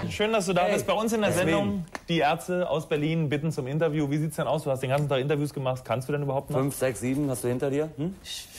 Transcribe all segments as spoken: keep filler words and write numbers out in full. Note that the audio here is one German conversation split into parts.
schön, dass du da hey, bist. Bei uns in der deswegen. Sendung, die Ärzte aus Berlin bitten zum Interview. Wie sieht's denn aus? Du hast den ganzen Tag Interviews gemacht. Kannst du denn überhaupt noch? Fünf, sechs, sieben hast du hinter dir? Hm?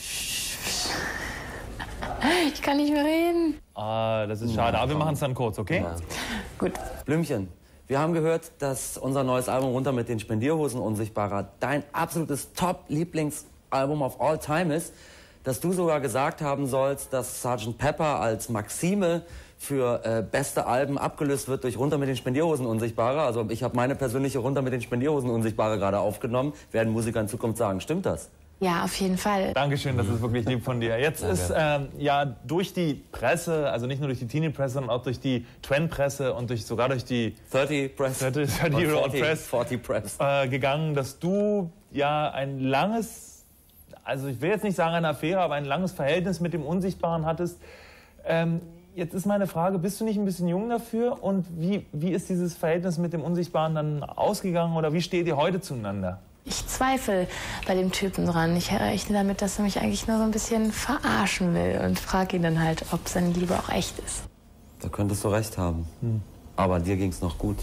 Ich kann nicht mehr reden. Ah, das ist schade. Aber wir machen es dann kurz, okay? Ja. Gut. Blümchen, wir haben gehört, dass unser neues Album Runter mit den Spendierhosen Unsichtbarer dein absolutes Top-Lieblingsalbum of all time ist. Dass du sogar gesagt haben sollst, dass Sergeant Pepper als Maxime für äh, beste Alben abgelöst wird durch Runter mit den Spendierhosen Unsichtbarer. Also ich habe meine persönliche Runter mit den Spendierhosen Unsichtbarer gerade aufgenommen. Werden Musiker in Zukunft sagen, stimmt das? Ja, auf jeden Fall. Dankeschön, das ist wirklich lieb von dir. Jetzt Danke. ist ähm, ja durch die Presse, also nicht nur durch die Teenie-Presse, sondern auch durch die Twen-Presse und durch, sogar durch die dreißig Press. dreißig Year Old Press vierzig Press. Äh, gegangen, dass du ja ein langes, also ich will jetzt nicht sagen eine Affäre, aber ein langes Verhältnis mit dem Unsichtbaren hattest. Ähm, jetzt ist meine Frage, bist du nicht ein bisschen jung dafür? Und wie, wie ist dieses Verhältnis mit dem Unsichtbaren dann ausgegangen oder wie steht ihr heute zueinander? Ich zweifle bei dem Typen dran. Ich rechne damit, dass er mich eigentlich nur so ein bisschen verarschen will und frage ihn dann halt, ob seine Liebe auch echt ist. Da könntest du recht haben. Hm. Aber dir ging's noch gut.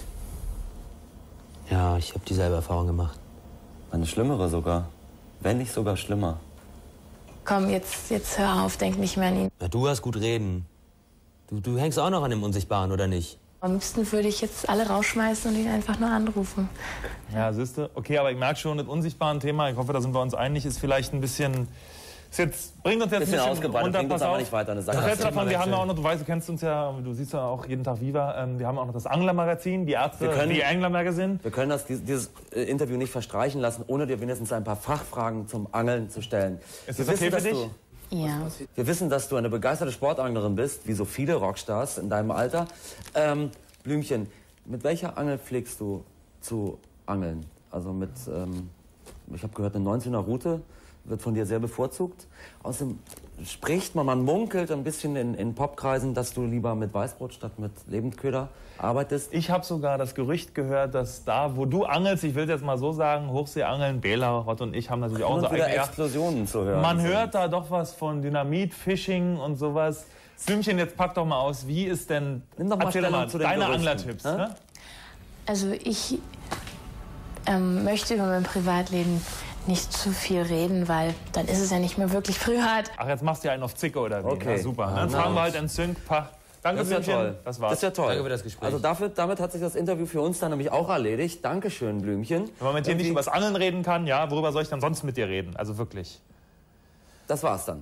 Ja, ich habe dieselbe Erfahrung gemacht. Eine schlimmere sogar. Wenn nicht sogar schlimmer. Komm, jetzt, jetzt hör auf, denk nicht mehr an ihn. Na, du hast gut reden. Du, du hängst auch noch an dem Unsichtbaren, oder nicht? Am liebsten würde ich jetzt alle rausschmeißen und ihn einfach nur anrufen. Ja, siehste. Okay, aber ich merke schon, das unsichtbare Thema, ich hoffe, da sind wir uns einig, ist vielleicht ein bisschen... Ist jetzt, bringt uns jetzt bisschen ein bisschen ausgebreitet, runter, bringt uns pass aber auf. nicht weiter, eine Sache. Das letzte Das davon, wir haben ja auch noch, du weißt, du kennst uns ja, du siehst ja auch jeden Tag Viva, ähm, wir haben auch noch das Angler-Magazin, die Ärzte, können, die Angler-Magazin. Wir können das, dieses, dieses äh, Interview nicht verstreichen lassen, ohne dir wenigstens ein paar Fachfragen zum Angeln zu stellen. Ist wir das okay wissen, für dich? Du, Ja. wir wissen, dass du eine begeisterte Sportanglerin bist, wie so viele Rockstars in deinem Alter. Ähm, Blümchen, mit welcher Angel pflegst du zu angeln? Also mit, ähm, ich habe gehört, eine neunzehner Rute wird von dir sehr bevorzugt. Außerdem spricht man, man munkelt ein bisschen in, in Popkreisen, dass du lieber mit Weißbrot statt mit Lebendköder arbeitest. Ich habe sogar das Gerücht gehört, dass da, wo du angelst, ich will es jetzt mal so sagen, Hochseeangeln, Bela, Rott und ich haben natürlich auch so wieder eigene Explosionen zu hören. Man hört da doch was von Dynamit, Fishing und sowas. Blümchen, jetzt pack doch mal aus, wie ist denn, Nimm doch mal erzähl doch Stellung mal zu den deine Gerüchten, Anglertipps. hä? Ne? Also ich ähm, möchte über mein Privatleben nicht zu viel reden, weil dann ist es ja nicht mehr wirklich privat. Ach, jetzt machst du ja einen auf Zicke oder wie? Okay. Na, super. Ah, Dann na. fahren wir halt in Sync. Pach. Danke, Das ist ja Blümchen. toll. Das war's. Das ist ja toll. Danke für das Gespräch. Also dafür, damit hat sich das Interview für uns dann nämlich auch erledigt. Dankeschön, Blümchen. Wenn man mit dir nicht Irgendwie- über das Angeln reden kann, ja, worüber soll ich dann sonst mit dir reden? Also wirklich. Das war's dann.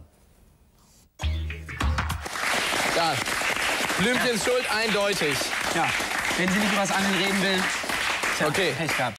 Ja, Blümchens Schuld eindeutig. Ja, wenn sie nicht über das Angeln reden will, tja, Okay. Pech gehabt.